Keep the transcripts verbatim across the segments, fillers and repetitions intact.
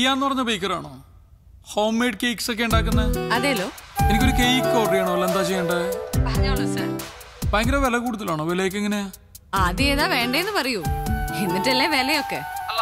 പ്രിയ എന്ന് പറഞ്ഞ ബേക്കറാണോ? Home made cakes ഒക്കെ ഉണ്ടാക്കുന്നത്? അതെല്ലോ. എനിക്കൊരു കേക്ക് ഓർഡർ ചെയ്യണമല്ലോ, എന്താ ചെയ്യണ്ടേ? ഭയങ്കര വില കൂടുതലാണോ? വിലയൊക്കെ എങ്ങനെയാ? ആദ്യം ഏതാ വേണ്ടേന്ന് പറയൂ, എന്നിട്ടല്ലേ വിലയൊക്കെ.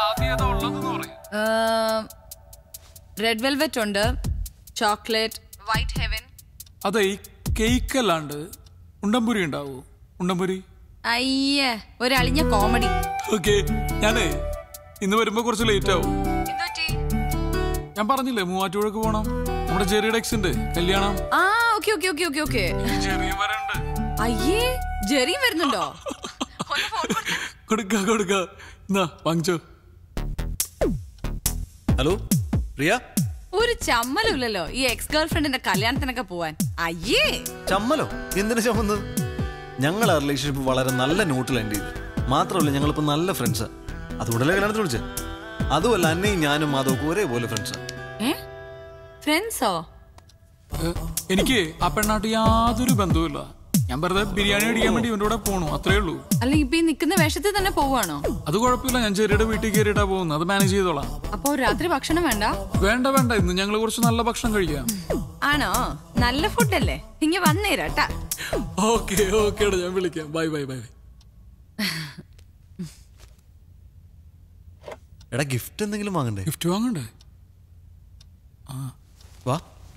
റെഡ് വെൽവെറ്റ് ഉണ്ട്, ചോക്ലേറ്റ്, വൈറ്റ് ഹെവൻ. അതെ, ഈ കേക്ക് അല്ലാണ്ട് ഉണ്ടംപുരി ഉണ്ടാവോ? ഉണ്ടംപുരി? അയ്യേ, ഒരു അളിഞ്ഞ കോമഡി. ഓക്കെ, ഞാനേ ഇന്ന് വരുമ്പോ കുറച്ച് ലേറ്റ് ആവും. ഞാൻ പറഞ്ഞില്ലേ മൂവാറ്റുപുഴക്ക് പോണം, നമ്മുടെ ജെറിയുടെ എക്സിന്റെ കല്യാണം. ആ okay okay okay okay okay. അയ്യേ, ജെറി വരുന്നുണ്ടോ? കൊടുക്ക കൊടുക്ക, എന്നാ വാങ്ങിച്ചോ. ഹലോ പ്രിയ. ഒരു ചമ്മലുമില്ലല്ലോ ഈ എക്സ് ഗേൾ ഫ്രണ്ടിന്റെ കല്യാണത്തിനൊക്കെ പോവാൻ. അയ്യേ, ചമ്മലോ? എന്തിനു ചമ്മന്നത്? ഞങ്ങൾ ആ റിലേഷൻഷിപ്പ് വളരെ നല്ല നോട്ടിൽ എൻഡ് ചെയ്ത്. മാത്രമല്ല ഞങ്ങളിപ്പോ നല്ല ഫ്രണ്ട്സാ. അതുകൊണ്ടല്ലേ കല്യാണത്തിന് വിളിച്ചേ. അതുമല്ല, അന്നയും ഞാനും മാധവക്കും ഒരേപോലെ ഫ്രണ്ട്സാ. ഫ്രണ്ട്സോ? എനിക്ക് ആ പെണ്ണാട്ട് യാതൊരു ബന്ധവുമില്ല. ഞാൻ വെറുതെ ബിരിയാണി അടിക്കാൻ വേണ്ടി ഇവന്റെ കൂടെ പോണു, അത്രേ ഉള്ളൂ. അല്ല, ഇപ്പൊ ഈ നിൽക്കുന്ന വേഷത്തിൽ തന്നെ പോവാണോ? അത് കുഴപ്പമില്ല, ഞാൻ ചെറിയുടെ വീട്ടിൽ കയറിയിട്ടാ പോകുന്നത്, അത് മാനേജ് ചെയ്തോളാം. അപ്പൊ രാത്രി ഭക്ഷണം വേണ്ട? വേണ്ട വേണ്ട, ഇന്ന് ഞങ്ങള് കുറച്ച് നല്ല ഭക്ഷണം കഴിക്കാം. ആണോ? നല്ല ഫുഡല്ലേ, ഇങ്ങ വന്നേരാട്ടാ. ഓക്കെ ഓക്കെ, ഞാൻ വിളിക്കാം. Bye bye bye. എടാ, ഗിഫ്റ്റ് എന്തെങ്കിലും വാങ്ങണ്ടേ? ഗിഫ്റ്റ് വാങ്ങണ്ടേ? വാ.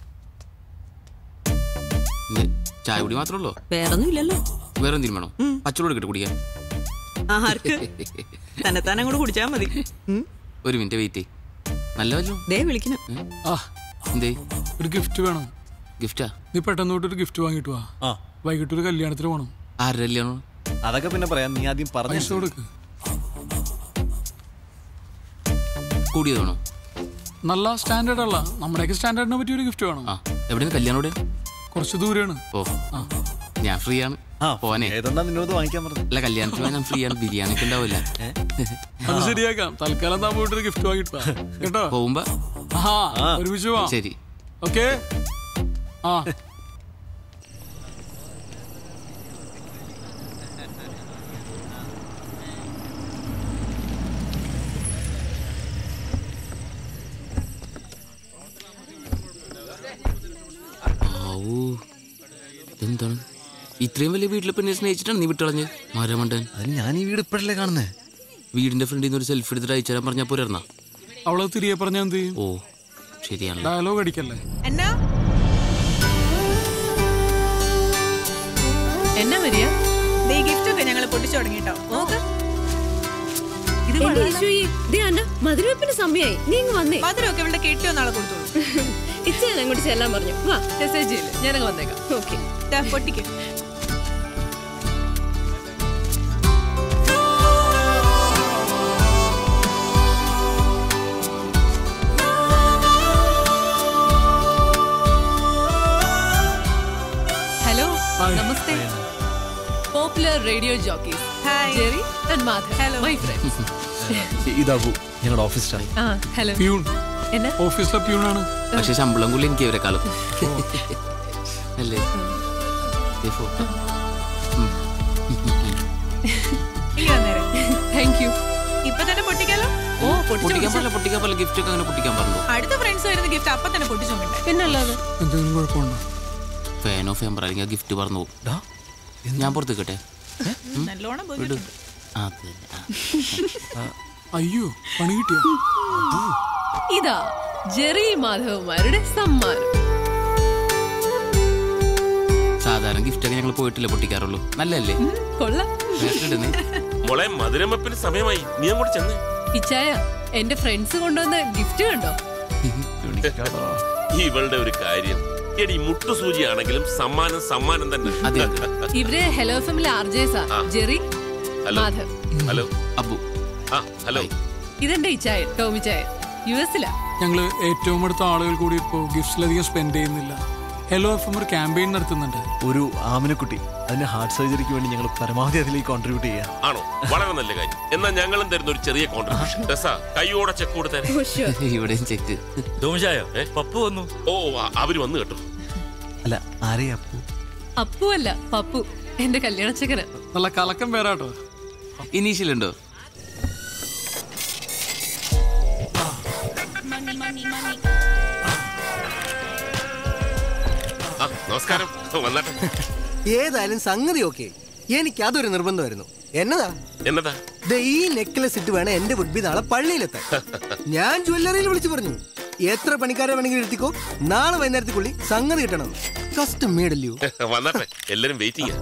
ചായ കുടി മാത്രമല്ലോ, വേറൊന്നും ഇല്ലല്ലോ. വേറെ എന്തെങ്കിലും വേണോ? പച്ചവെള്ളം കിട്ടി കുടിക്കാൻ? ആർക്ക്? തന്നെ തന്നെ കൂടെ കുടിച്ചാ മതി. ഒരു മിനിറ്റ് വെയിറ്റ്. നല്ല വല്ലോ ദേ വിളിക്കണം. എന്തേ? ഒരു ഗിഫ്റ്റ് വേണം. ഗിഫ്റ്റാ? നീ പെട്ടെന്ന് തൊട്ട് ഒരു ഗിഫ്റ്റ് വാങ്ങിട്ട് വാ. വൈകിട്ട് ഒരു കല്യാണത്തിന് പോണം. ആരുടെ കല്യാണം? അതൊക്കെ പിന്നെ പറയാം, നീ ആദ്യം പറഞ്ഞു കൊടുക്ക്. കൂടിയതാണോ? നല്ല സ്റ്റാൻഡേർഡ് അല്ല, നമ്മുടെയൊക്കെ സ്റ്റാൻഡേർഡിനെ പറ്റിയ ഒരു ഗിഫ്റ്റ് വേണം. എവിടെ കല്യാണം? കുറച്ച് ദൂരെയാണ്. ഓ, ഞാൻ ഫ്രീ ആണ്. പോനെ നിന്നോട് വാങ്ങിക്കാൻ പറഞ്ഞു. അല്ല, കല്യാണത്തിന് ഞാൻ ഫ്രീ ആണ്. ബിരിയാണി ഒക്കെ ഉണ്ടാവില്ല. അത് ശരിയാക്കാം. തൽക്കാലം താൻ പോയിട്ട് ഒരു ഗിഫ്റ്റ് വാങ്ങിട്ട് കേട്ടോ. പോകുമ്പോ ഒരുമിച്ച് പോവാം. ശരി, ഓക്കെ. ആ എന്താണ് ഇത്രയും വലിയ വീട്ടിലെ പെണ്ണെ സ്നേഹിച്ചിട്ടാണ് നീ വിട്ടളഞ്ഞ് മരമണ്ടൻ? അതിന് ഞാൻ ഈ വീട് ഇപ്പോഴല്ലേ കാണുന്നേ. വീടിന്റെ ഫ്രണ്ടിൽ നിന്ന് ഒരു സെൽഫി എടുത്തിട്ട് അയച്ചു തരാൻ പറഞ്ഞാൽ പോരാ? അവളെ തിരികെ പറഞ്ഞാ എന്ത് ചെയ്യും? ഓ ശരിയാണ്, ഡയലോഗ് അടിക്കല്ലേ. എന്നാ വരിക? ഗിഫ്റ്റ് ഒക്കെ ഞങ്ങൾ പൊട്ടിച്ചു തുടങ്ങിട്ടോ. മധുരവെപ്പിന് സമയമായി, നീ ഇങ്ങ് വന്നേ. മധുരമൊക്കെ ഇവിടെ കെട്ടിയോ നാളെ കൊടുത്തോളൂ. ഇച്ചാൻ അങ്ങോട്ട് ചെല്ലാൻ പറഞ്ഞു. വാ, മെസ്സേജ് ചെയ്യില്ല, ഞാനങ്ങ് വന്നേക്കാം. ഓക്കെ, പൊട്ടിക്കും. ഹലോ, നമസ്തേ. Popular radio jockeys Jerry and Madhav. Hello my friends. ഇതാവൂ ഞങ്ങളുടെ ഓഫീസ് സ്റ്റാഫ്. ആ ഹലോ. പ്യൂൺ. എന്നാ? ഓഫീസിലെ പ്യൂണാണ്. പക്ഷെ ശമ്പളം കൂടി എനിക്ക് ഇവരെക്കാളും അല്ലേ? Thank you. ഇപ്പൊ തന്നെ പൊട്ടിക്കാലോ? ഓ, പൊട്ടിക്കാൻ പറ്റില്ല, പൊട്ടിക്കാൻ പറ്റില്ല. ഗിഫ്റ്റ് ഒക്കെ അങ്ങനെ പൊട്ടിക്കാൻ പറഞ്ഞു. അടുത്ത ഫ്രണ്ട്സ് വരുന്ന ഗിഫ്റ്റ് അപ്പൊ തന്നെ പൊട്ടിച്ചോണ്ടേ. പിന്നല്ലാതെ എന്തെങ്കിലും കുഴപ്പമുണ്ടോ? ഫാൻ ഓഫ് ചെയ്യാൻ അല്ലെങ്കിൽ ഗിഫ്റ്റ് പറഞ്ഞു പോകും. ഞാൻ പുറത്ത് കേട്ടെ. നല്ലോണം അയ്യോ, പണി കിട്ടിയോ? ഇതാ ജെറി മാധവന്മാരുടെ സമ്മാനം. സാധാരണ ഗിഫ്റ്റ് ഒക്കെ ഞങ്ങൾ പോയിട്ടില്ല പൊട്ടിക്കാറുള്ളൂ. നല്ലല്ലേ? കൊള്ളാം. മോളെ, മധുരമപ്പിന് സമയമായി, നീ അങ്ങോട്ട് ചെന്ന്. ഇച്ചായ, എന്റെ ഫ്രണ്ട്സ് കൊണ്ടുവന്ന ഗിഫ്റ്റ് കണ്ടോ? ഇവളുടെ ഒരു കാര്യം, എടി മുട്ടുസൂചി ആണെങ്കിലും സമ്മാനം സമ്മാനം തന്നെ. ഇവര് ഹലോ ഫാമിലി ആർജേസാ. ജെറി, മാധവ്. ഹലോ അബു. ആ ഹലോ. ഇതെന്റെ ഇച്ചായ ടോമി ചായ, യു എസിലാ. ഞങ്ങള് ഏറ്റവും അടുത്ത ആളുകൾ കൂടി ഇപ്പോ ഗിഫ്റ്റ്സിലധികം സ്പെൻഡ് ചെയ്യുന്നില്ല. ഹലോ എഫ് എം ഒരു ക്യാമ്പയിൻ നടത്തുന്നുണ്ട്. ഒരു ആമിനക്കുട്ടി, അതിന്റെ ഹാർട്ട് സർജറിക്ക് വേണ്ടി ഞങ്ങൾ പരമാവധി അതിലേക്ക് കോൺട്രിബ്യൂട്ട് ചെയ്യാം. ആണോ? വളരെ നല്ല കാര്യം. എന്നാൽ ഞങ്ങളും തരുന്ന ഒരു ചെറിയ കോൺട്രിബ്യൂഷൻ. കൈയോടെ ചെക്ക് കൊടുത്തേ. ഇവിടെയും ചെക്ക്. പപ്പു വന്നു. ഓ, അവര് വന്നു കേട്ടോ. അല്ല, ആരെയാ അപ്പു? അപ്പു അല്ല, പപ്പു, എന്റെ കല്യാണച്ചക്കന്. നല്ല കലക്കം പേരാട്ടോ. ഇനീഷ്യൽ ഉണ്ടോ? നമസ്കാരം. വന്നാട്ടെ. ഏതായാലും സംഗതി ഓക്കെ. എനിക്ക് അതൊരു നിർബന്ധമായിരുന്നു. എന്നതാ എന്നതാ ദേ ഈ നെക്ലസ് ഇട്ട് വേണം എന്റെ വുഡ്ബി നാളെ പള്ളിയിലെത്താൻ. ഞാൻ ജ്വല്ലറിയിൽ വിളിച്ചു പറഞ്ഞു, എത്ര പണിക്കാരെ വേണമെങ്കിലും എടുത്തിക്കോ, നാളെ വൈകുന്നേരത്തേക്കുള്ളി സംഗതി കിട്ടണം. കസ്റ്റം മേഡല്ലോ. വന്നാട്ടെ, എല്ലാരും waiting.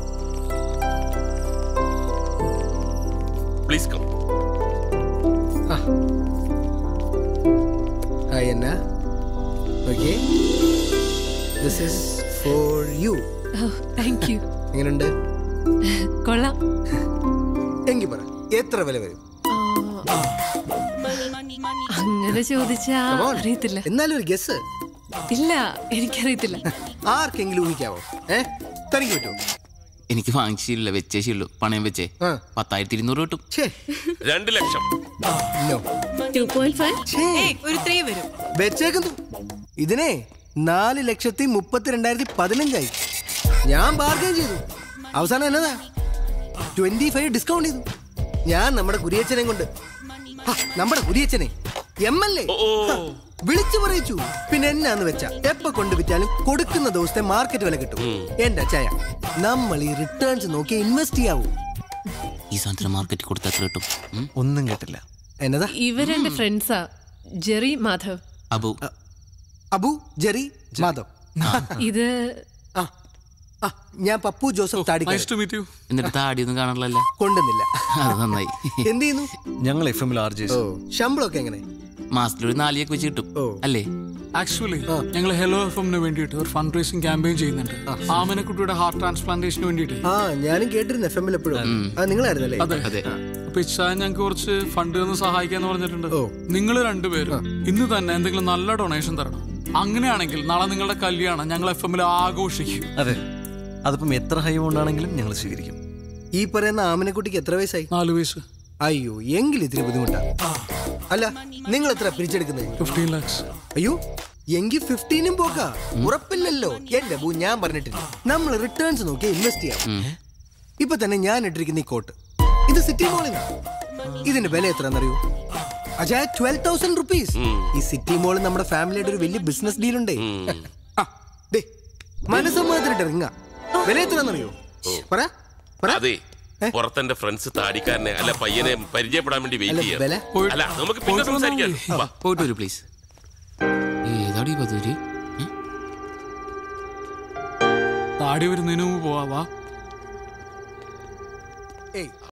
Please come. Hi Anna. Okay, this is for you. Thank you. എങ്ങനെയുണ്ട്? കൊള്ളാം. എങ്കിൽ പറ, എത്ര വില വരും? അങ്ങനെ ചോദിച്ചാ അറിയത്തില്ല. എന്നാലും ഒരു ഗസ്. ഇല്ല, എനിക്കറിയത്തില്ല. ആർക്കെങ്കിലും ഊഹിക്കാവോ? ഏ തനിക്ക് പറ്റുമോ? എനിക്ക് വാങ്ങിച്ചില്ല, വെച്ചേ ശീലു. പണയം വെച്ചേ പത്തായിരത്തി ഇരുന്നൂറ് കിട്ടും. രണ്ട് ലക്ഷം. വെച്ചേക്കുന്നു. ഇതിനെ നാല് ലക്ഷത്തി മുപ്പത്തി രണ്ടായിരത്തി പതിനഞ്ചായി. ഞാൻ ബാർഗൈൻ ചെയ്തു. അവസാനം എന്നതാ ട്വന്റി ഫൈവ് ഡിസ്കൗണ്ട് ചെയ്തു. ഞാൻ നമ്മുടെ കുരിയച്ചനെ കൊണ്ട് നമ്മുടെ കുരിയച്ചനെ എം എൽ എ വിളിച്ചു പറയിച്ചു. പിന്നെ എന്നാന്ന് വെച്ചാ എപ്പ കൊണ്ട് വിറ്റാലും കൊടുക്കുന്ന ദിവസത്തെ മാർക്കറ്റ് വില കിട്ടും. എന്റെ അച്ചായ, നമ്മൾ ഈ റിട്ടേൺസ് നോക്കി ഇൻവെസ്റ്റ് ചെയ്യാവൂ. ഈ സാധനം മാർക്കറ്റ് കൊടുത്താൽ കിട്ടും. ഒന്നും കേട്ടില്ല. എന്നതാ? ഇവരെന്റെ ഫ്രണ്ട്സാ, ജെറി മാധവ്. അബു അബു ജെറി മാധവ്. ഇത് ഞാൻ പപ്പു ജോസഫ് താടി. എന്നിട്ട് താടിയൊന്നും കാണാറില്ല. കൊണ്ടുവന്നില്ല. അത് നന്നായി. എന്ത് ചെയ്യുന്നു? ഞങ്ങൾ എഫ് എമ്മിൽ ആർ ജെ. ശമ്പളമൊക്കെ എങ്ങനെ? മാസത്തിലൊരു നാലിയൊക്കെ വെച്ച് കിട്ടും അല്ലേ? ആക്ച്വലി ഞങ്ങൾ ഹെലോ എഫ് എമ്മിന് വേണ്ടിയിട്ട് ഒരു ഫണ്ട് റേസിംഗ് ക്യാമ്പയിൻ ചെയ്യുന്നുണ്ട്. ആമനക്കുട്ടിയുടെ ഹാർട്ട് ട്രാൻസ്പ്ലാന്റേഷന് വേണ്ടിയിട്ട്. ആ ഞാനും കേട്ടിരുന്നു എഫ് എമ്മിൽ എപ്പോഴും. നിങ്ങളായിരുന്നല്ലേ? അതെ. അപ്പൊ ഇച്ഛാ ഞങ്ങൾക്ക് കുറച്ച് ഫണ്ട് ഒന്ന് സഹായിക്കാന്ന് പറഞ്ഞിട്ടുണ്ട്. നിങ്ങൾ രണ്ടുപേരും ഇന്ന് തന്നെ എന്തെങ്കിലും നല്ല ഡൊണേഷൻ തരണം. അങ്ങനെയാണെങ്കിൽ നാളെ നിങ്ങളുടെ കല്യാണം ഞങ്ങൾ എഫ് എമ്മിൽ ആഘോഷിക്കും. അതെ, അതിപ്പം എത്ര ഹൈ കൊണ്ടാണെങ്കിലും ഞങ്ങൾ സ്വീകരിക്കും. ഈ പറയുന്ന ആമനക്കുട്ടിക്ക് എത്ര വയസ്സായി? നാല് വയസ്സ്. അയ്യോ, എങ്കിൽ ഇത്തിരി ബുദ്ധിമുട്ടാ. അല്ല, നിങ്ങൾ എത്ര പിരിച്ചെടുക്കുന്നത്? ഫിഫ്റ്റീൻ ലാക്സ്. അയ്യോ, എങ്കിൽ ഫിഫ്റ്റീനും പോക്കാ. ഉറപ്പില്ലല്ലോ. എന്റെ ബൂ, ഞാൻ പറഞ്ഞിട്ടില്ല, നമ്മൾ റിട്ടേൺസ് നോക്കി ഇൻവെസ്റ്റ് ചെയ്യാം. ഇപ്പൊ തന്നെ ഞാൻ ഇട്ടിരിക്കുന്ന ഈ കോട്ട്, ഇത് സിറ്റി മോളിൽ. ഇതിന്റെ വില എത്രയെന്നറിയോ? അജായ ട്വൽവ് തൗസൻഡ് റുപ്പീസ്. ഈ സിറ്റി മോളിൽ നമ്മുടെ ഫാമിലിയുടെ ഒരു വലിയ ബിസിനസ് ഡീൽ ഉണ്ടേ. മനസ്സമ്മതത്തിനിട്ട് ഇറങ്ങ. വില എത്രയെന്നറിയോ? പറ. അതെ, പുറത്തെന്റെ ഫ്രണ്ട്സ് താടിക്കാരനെ അല്ല പയ്യനെ പരിചയപ്പെടാൻ വേണ്ടി വെയിറ്റ് ചെയ്യാം. അല്ല, നമുക്ക് പിന്നെ സംസാരിക്കാം. പോയിട്ട് വരൂ പ്ലീസ്. ഏതാടി പതൂരി? താടി വരുന്നതിന് മുമ്പ് പോവാ.